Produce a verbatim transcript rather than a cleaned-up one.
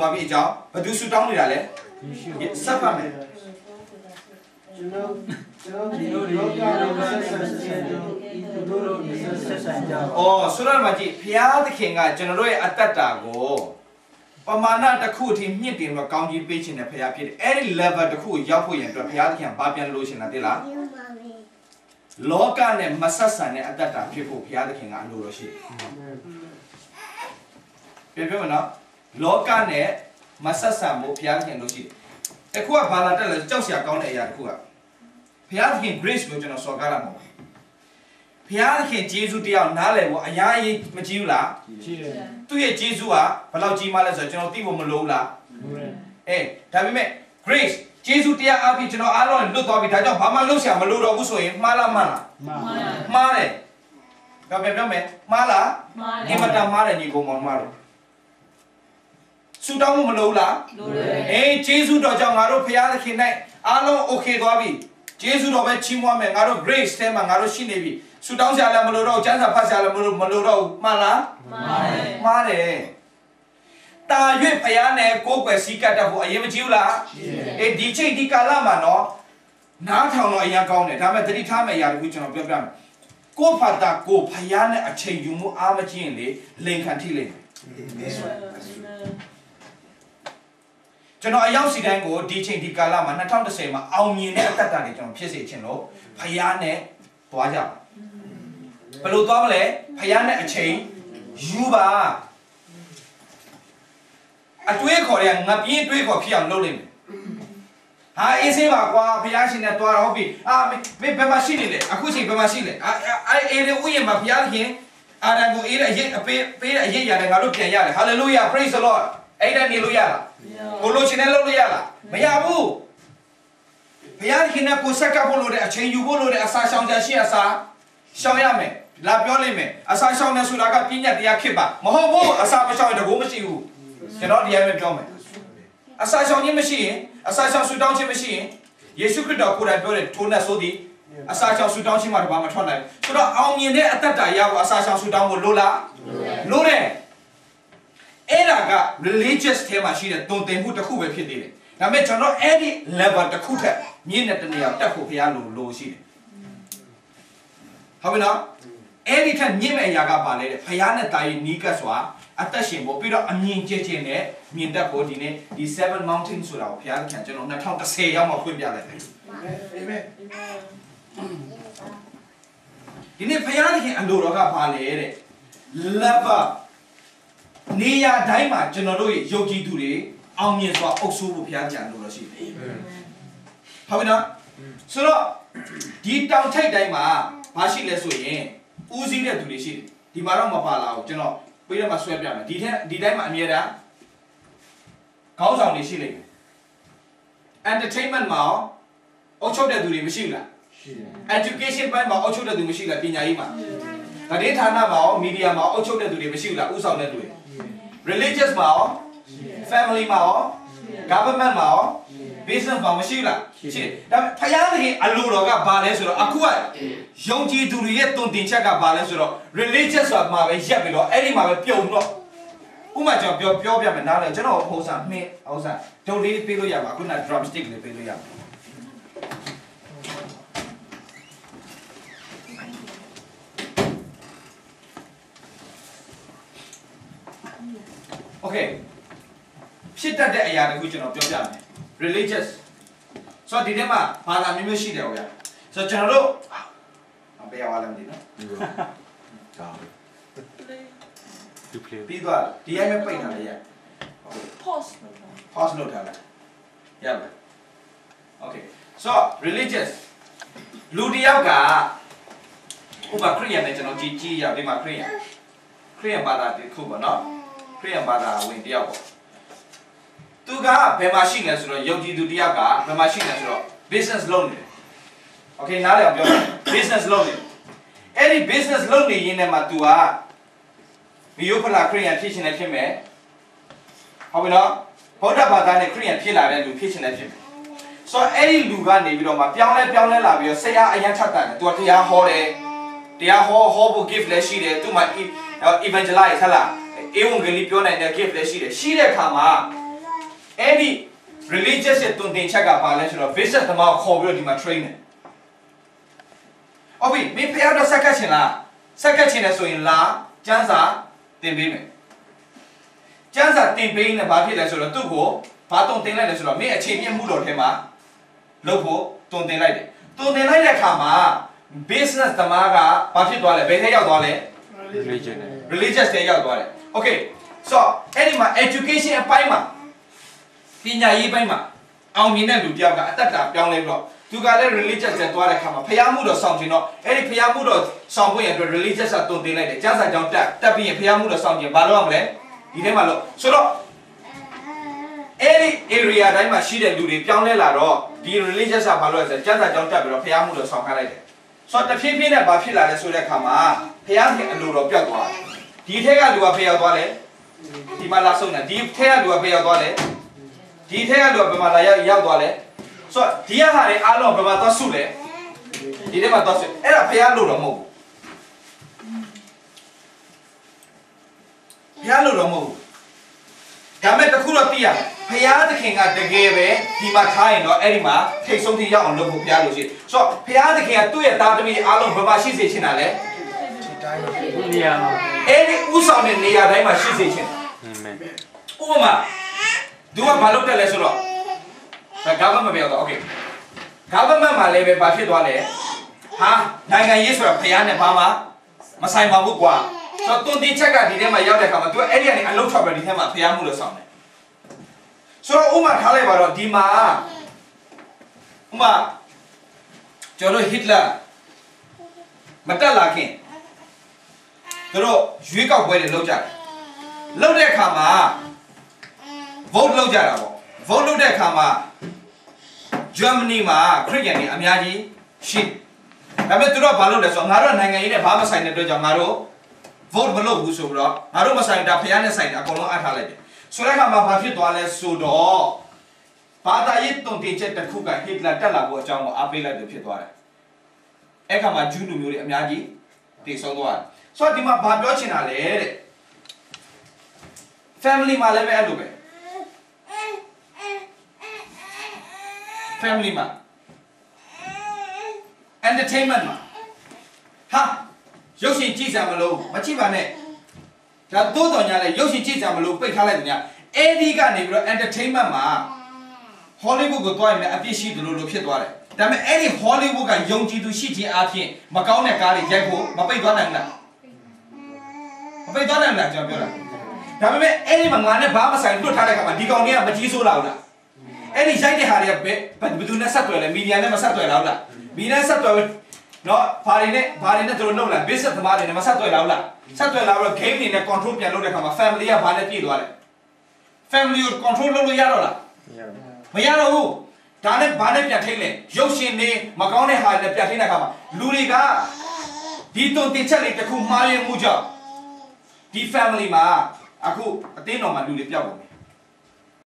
သွားပြီအကြောင်းဘယ်သူဆူတောင်းနေတာလဲဆက်ဖတ်မယ်ကျွန်တော်ကျွန်တော်ဒီလိုလောကနဲ့ဆက်ဆံဆက်သူတို့တို့ဆက်ဆံကြပါအော်ဆိုတော့မကြည့်ဘုရားသခင်ကကျွန်တော်တို့ရဲ့အတ္တတာကိုပမာဏတစ်ခုအထိမြင့်တင်တော့ကောင်းကြီးပေးခြင်းနဲ့ဘုရားဖြစ်တယ်အဲ့ဒီ level တစ်ခုကိုရောက်ဖို့ရန်အတွက်ဘုရားသခင်ဘာပြန်လို့ရှင်တာသိလားလောကနဲ့မဆက်ဆံတဲ့အတ္တတာဖြစ်ဖို့ဘုရားသခင်ကအလိုတော်ရှိတယ်ပြောပြမနော်လောကနဲ့မဆက်ဆံဖို့ဘုရားသခင်လို့ရှိတယ်အခုကဘာလာတက်လဲကြောက်စရာကောင်းတဲ့အရာတစ်ခုကဘုရားသခင် grace ကိုကျွန်တော်စော်ကားလာမှာဘုရားသခင်ဂျေဇုတရားနားလည်ဖို့အရာကြီးမကြည့်ဘူးလားကြည့်တယ်သူ့ရဲ့ဂျေဇုကဘယ်လောက်ကြီးမှလဲဆိုတော့ကျွန်တော်သိဖို့မလိုဘူးလားအေးဒါပေမဲ့ grace ဂျေဇုတရားအပြင်ကျွန်တော်အားလုံးလွတ်သွားပြီဒါကြောင့်ဘာမှလုပ်ဆရာမလိုတော့ဘူးဆိုရင်မှားလားမှားလားမှားတယ်ပြောပြပြောမယ်မှားလားဒီမှာတမှားတယ်ညီကောင်မောင်မှားတယ်ဆူတောင်းမှုမလိုဘူးလားလိုတယ်အေးဂျေဇုတော်ကြောင့်ငါတို့ဘုရားသခင်၌အားလုံး okay သွားပြီဂျေဇုတော်ပဲချီးမွမ်းမယ်ငါတို့ grace ထဲမှာငါတို့ရှိနေပြီဆူတောင်းဆရာလည်းမလိုတော့ကျမ်းစာဖတ်ဆရာလည်းမလိုမလိုတော့မှန်လားမှန်တယ်မှားတယ်တာ၍ဘုရားနဲ့ကိုယ်ွယ်စည်းကတ်တတ်ဖို့အရင်မကြည့်ဘူးလားအေးဒီချိန်ဒီကာလမှာနော်နားထောင်တော့အရင်ကောင်းတယ်ဒါပေမဲ့သတိထားမယ့်အရာတခုကျွန်တော်ပြောပြမယ်ကိုယ်ဖတ်တာကိုဘုရားနဲ့အချိန်ယူမှုအားမကြည့်ရင်လေလိန်ခံထိလိမ့်မယ်ကျွန်တော်အရောက်စီတိုင်းကိုဒီချိန်ဒီကာလမှာ၂၀၁၀မှာအောင်မြင်တဲ့အတ္တတွေကျွန်တော်ဖြစ်စေချင်လို့ဘုရားနဲ့သွားကြဘယ်လိုသွားမလဲဘုရားနဲ့အချိန်ယူပါအတွေးခေါ်ရငါပြင်းတွေးခေါ်ဖြစ်အောင်လုပ်လိမ့်မယ်ဟာအေးစေးပါကွာဘုရားရှင်နဲ့တွားတော့ဟုတ်ပြီအာမင်းဘယ်မှာရှိနေလဲအခုချိန်ဘယ်မှာရှိလဲအဲအေးလေဥယျာဉ်မှာဘုရားခင်အာရန်ကိုအေးတဲ့အရေးအပေးပေးတဲ့အရေးရတယ်ငါတို့ပြန်ရတယ် hallelujah praise the lord အဲ့ဒါနေလို့ရလားကိုလိုချင်တဲ့လုပ်လို့ရလားမရဘူးဘုရားခင်နဲ့ကိုဆက်ကပ်ဖို့လို့တဲ့အချိန်ယူဖို့လို့တဲ့အစာရှောင်ကြရှိအစာရှောင်ရမယ်လာပြောလိမ့်မယ်အစာရှောင်နေဆိုတာကပြည့်ညတ်တရားခစ်ပါမဟုတ်ဘူးအစာမရှောင်ရင်တကူမရှိဘူးကျွန်တော်တရားပဲပြောမယ်အစာရှောင်ခြင်းမရှိရင်အစာရှောင်ဆူတောင်းခြင်းမရှိရင်ယေရှုခရစ်တော်ကိုယ်တိုင်ပြောတယ်ထိုနဲ့ဆိုသည်အစာရှောင်ဆူတောင်းခြင်းမှာဘာမှထွက်နိုင်ဘူးဆိုတော့အောင်မြင်တဲ့အတ္တတရားကိုအစာရှောင်ဆူတောင်းဖို့လိုလားလိုတယ်အဲ့ဒါက religious ထဲမှာရှိတဲ့တုံတင်မှုတစ်ခုပဲဖြစ်သေးတယ်ဒါပေမဲ့ကျွန်တော်အဲ့ဒီ level တစ်ခုထက်မြင့်တဲ့တနေရာတက်ဖို့ဘုရားလိုလိုရှိတယ်ဟုတ်ပြီနော်အဲ့ဒီထက်မြင့်မဲ့အရာကပါလေတဲ့ဘုရားနဲ့တာရင်နီးကပ်စွာအသက်ရှင်ဖို့ပြီးတော့အမြင်ကျကျနဲ့မြင်တတ်ဖို့ဒီနေ့ဒီ seven mountain ဆိုတာကိုဘုရားခင်ကျွန်တော်၂၀၁၀ရောက်မှဖွင့်ပြလိုက်တယ်အာမင်ဒီနေ့ဘုရားခင်အလိုတော်ကပါလေတဲ့ level နေရာတိုင်းမှာကျွန်တော်တို့ရဲ့ယုံကြည်သူတွေအောင်မြင်စွာအုပ်စိုးဖို့ဘုရားကြံလို့ရရှိတယ်ဟုတ်ပြီနော်ဆိုတော့ဒီတောင်ထိပ်တိုင်းမှာမရှိလဲဆိုရင်ဦးစီးတဲ့သူတွေရှိတယ်ဒီမှာတော့မပါလာဘူးကျွန်တော်ပြီးတော့မှဆွဲပြမယ်ဒီထက်ဒီတိုင်းမှာအမြဲတမ်းခေါင်းဆောင်တွေရှိလိမ့်မယ် entertainment မှာအုပ်ချုပ်တဲ့သူတွေမရှိဘူးလားရှိတယ် education ဘက်မှာအုပ်ချုပ်တဲ့သူမရှိလားပညာရေးမှာသတင်းဌာနမှာရော media မှာအုပ်ချုပ်တဲ့သူတွေမရှိဘူးလားဥဆောင်တဲ့သူတွေ religious မှာရော family မှာရော government မှာရော business မှာမရှိဘူးလားရှိတယ်ဒါပေမဲ့ဖယားသခင်အလိုတော်ကဘာလဲဆိုတော့အခုကယုံကြည်သူတွေရဲ့တုံတင်ချက်ကဘာလဲဆိုတော့ religious ဆိုတာမှာပဲရက်ပြီးတော့အဲ့ဒီမှာပဲပြုံတော့ဥပမာကျွန်တော်ပြောပြောပြမယ်နားလဲကျွန်တော်ဟိုစားမင်းဟိုစားဒုတ်လေးပေးလို့ရပါခုန drum stick လေးပေးလို့ရပါโอเคဖြစ်တတ်တဲ့အရာတခုကျွန်တော်ပြောပြမယ် religious ဆိုတော့ဒီထဲမှာဘာသာမျိုးမျိုးရှိတယ်ဟိုရဆိုတော့ကျွန်တော်တို့မပေးရပါလားမသိနော်ဒါဒီ play ပြီးသွားဒီအိမ်မှာပိတ်ထားတယ်ရ pause pause လုပ်ထားလိုက်ရပါ okay so religious လူတယောက်ကဥပမာခရစ်ယာန်နဲ့ကျွန်တော်ကြည်ကြည်ရောက်ဒီမှာခရစ်ယာန်ခရစ်ယာန်ဘာသာတစ်ခုပေါ့နော်ခရစ်ယာန်ဘာသာဝင်တယောက်ပေါ့သူကဘယ်မှာရှိလဲဆိုတော့ယုံကြည်သူတယောက်ကဘယ်မှာရှိလဲဆိုတော့ business လုပ်နေတယ် okay နားလည်အောင်ပြော business လုပ်နေတယ်အဲ့ဒီ business လုပ်နေရင်းနဲ့မှ तू ကမီယိုဖလာခရစ်ယာန်ဖြစ်ရှင်လည်းဖြစ်မယ်ဟုတ်ပြီနော်ဗုဒ္ဓဘာသာနဲ့ခရစ်ယာန်ဖြစ်လာတဲ့လူဖြစ်ရှင်လည်းဖြစ်မယ်ဆိုတော့အဲ့ဒီလူကနေပြီးတော့မှပြောင်းလဲပြောင်းလဲလာပြီးတော့ဆရာအရင်ထပ်တယ် तू ကတရားဟောတယ်တရားဟောဟောဖို့ gift လည်းရှိတယ် तू မှ evangelize ဟလားဧဝံဂေလိပြောနိုင်တဲ့ gift လည်းရှိတယ်ရှိတဲ့အခါမှာ any religious ရဲ့တုန်တင်ချက်ကပါလဲဆိုတော့ business သမားကိုခေါ်ပြီးတော့ဒီမှာ training ဟုတ်ပြီမင်းဖျားတော့ဆက်ကတ်ချင်လားဆက်ကတ်ချင်တယ်ဆိုရင်လာကျန်းစာတင်ပေးမယ်ကျန်းစာတင်ပေးရင်ဘာဖြစ်လဲဆိုတော့သူ့ကိုဘာတုံတင်လိုက်လဲဆိုတော့မင်းအခြေပြမှုတော်ထဲမှာလုပ်ဖို့တုံတင်လိုက်တယ်တုံတင်လိုက်တဲ့အခါမှာ business သမားကဘာဖြစ်သွားလဲဘယ်ထဲရောက်သွားလဲ religion religious ထဲရောက်သွားတယ် okay so အဲ့ဒီမှာ education အပိုင်းမှာပညာရေးပိုင်းမှာအောင်မြင်တဲ့လူတယောက်ကအတ္တတာပြောင်းလဲပြီးတော့သူကလည်း religious ထဲသွားတဲ့အခါမှာဖျားမှုတော်ဆောင်ခြင်းတော့အဲ့ဒီဖျားမှုတော်ဆောင်ဖို့ရအတွက် religious ကတုံတင်လိုက်တယ်ကျမ်းစာကြောင့်တက်တက်ပြီးရင်ဖျားမှုတော်ဆောင်ခြင်းဘာလို့ရမလဲဒီထဲမှာလို့ဆိုတော့အဲ့ဒီ area တိုင်းမှာရှိတဲ့လူတွေပြောင်းလဲလာတော့ဒီ religious ကဘာလို့လဲဆိုကျမ်းစာကြောင့်တက်ပြီးတော့ဖျားမှုတော်ဆောင်ခိုင်းလိုက်တယ်ဆိုတော့တဖြည်းဖြည်းနဲ့ဘာဖြစ်လာလဲဆိုတဲ့အခါမှာဖျားခင်အလိုတော်ပြောက်သွားဒီထက်ကလူကဖျားသွားတယ်ဒီမှာလာဆုံးတယ်ဒီထက်ကလူကဖျားသွားတယ်ဒီထက်ကလူကဘယ်မှာလာရောက်ရောက်သွားလဲဆိုတော့ဒီဟာတွေအားလုံးဘယ်မှာသွားဆုလဲဒီထဲမှာသွားဆုအဲ့ဒါဖျားလို့တော့မဟုတ်ဘူးဖျားလို့တော့မဟုတ်ဘူးဒါမဲ့တခုတော့သိရဖျားသခင်ကတကယ်ပဲဒီမှာထားရင်တော့အဲ့ဒီမှာထိတ်ဆုံးထိရောက်အောင်လုပ်ဖို့ဖျားလို့ရှိဆိုတော့ဖျားသခင်ကသူ့ရဲ့သားသမီးအားလုံးဘယ်မှာရှိစေချင်တာလဲနေရာမှာအဲ့ဒီဥဆောင်တဲ့နေရာတိုင်းမှာရှိစေချင်ဥပမာသူကဘာလုပ်တယ်လဲဆိုတော့ government ပဲတော့ okay government မှာလည်းပဲဘာဖြစ်သွားလဲဟာနိုင်ငံရေးဆိုတာဖျားနဲ့ဘာမှမဆိုင်ပါဘူးကွာဆိုတော့တုံတင်ချက်ကဒီထဲမှာရောက်တဲ့အခါမှာသူကအဲ့ဒီကနေအလုပ်ထွက်ပြီးဒီထဲမှာဖျားမှုလို့ဆောင်တယ်ဆိုတော့ဥမာထားလိုက်ပါတော့ဒီမှာဥမာကျွန်တော်ဟစ်လာမတက်လာခင်သူတို့ရွေးကောက်ပွဲတွေလုပ်ကြတယ်လုပ်တဲ့အခါမှာ vote လုပ်ကြတာပေါ့ vote လုပ်တဲ့အခါမှာ Germany မှာခရစ်ယာန်တွေအများကြီးရှိဒါပေမဲ့သူတို့ကဘာလုပ်လဲဆိုတော့ငါတို့နိုင်ငံရေးနဲ့ဘာမှဆိုင်တဲ့အတွက်ကြောင့်ငါတို့ vote မလုပ်ဘူးဆိုတော့ငါတို့မဆိုင်တာဖျားနဲ့ဆိုင်တာအကုန်လုံးအထားလိုက်တယ်ဆိုတဲ့အခါမှာဘာဖြစ်သွားလဲဆိုတော့ဘာသာရေးတုံတင်ချက်တစ်ခုကဟစ်လာတက်လာဖို့အကြောင်းကိုအားပေးလိုက်လို့ဖြစ်သွားတယ်အဲ့ခါမှာဂျူးလူမျိုးတွေအများကြီးတည်ဆုံးသွားတယ်ဆိုတော့ဒီမှာဘာပြောချင်တာလဲတဲ့ family မှာလည်းပဲအဲ့လိုပဲ family မှာ entertainment မှာဟာရုပ်ရှင်ကြည့်ကြမလို့မကြည့်ပါနဲ့ဒါတိုးတော်ညာလဲရုပ်ရှင်ကြည့်ကြမလို့ပိတ်ထားလိုက်တယ်ညာအဲ့ဒီကနေပြီးတော့ entertainment မှာ Hollywood ကိုတွားရင်လည်းအပြစ်ရှိတယ်လို့လို့ဖြစ်သွားတယ်ဒါပေမဲ့အဲ့ဒီ Hollywood ကယုံကြည်သူရှိခြင်းအပြင်မကောင်းတဲ့ကားတွေရိုက်ဖို့မပိတ်သွားနိုင်ဘူးလားမပိတ်သွားနိုင်ဘူးလားကျွန်တော်ပြောတာဒါပေမဲ့အဲ့ဒီမှာငါနဲ့ဘာမှဆိုင်လွတ်ထားတဲ့ခါမှာဒီကောင်တွေကမကြီးဆိုးလာဘူးလားအဲ့ဒီရိုက်တဲ့ဟာတွေကဘယ်ဘယ်သူနဲ့ဆက်သွယ်လဲမီဒီယာနဲ့မဆက်သွယ်လားဟုတ်လားမီဒီယာနဲ့ဆက်သွယ်နော်ဘာတွေနဲ့ဘာတွေနဲ့တို့လုပ်လာ business သမားတွေနဲ့မဆက်သွယ်လားဟုတ်လားဆက်သွယ်လာတော့ game တွေနဲ့ control ပြန်လုပ်တဲ့ခါမှာ family ကဘာနဲ့ပြည့်သွားလဲ family ကို control လုပ်လို့ရတော့လားမရတော့ဘူးဒါနဲ့ဘာနဲ့ပြန်ထိတ်လဲရုပ်ရှင်တွေမကောင်းတဲ့ဟာတွေနဲ့ပြန်ထိတ်တဲ့ခါမှာလူတွေကဒီတုံတင်ချက်လေးတစ်ခုမှားရမှုကြောင့်ဒီ family မှာအခုအတင်းတော်မှာလူတွေပျောက်ကုန်ပြီ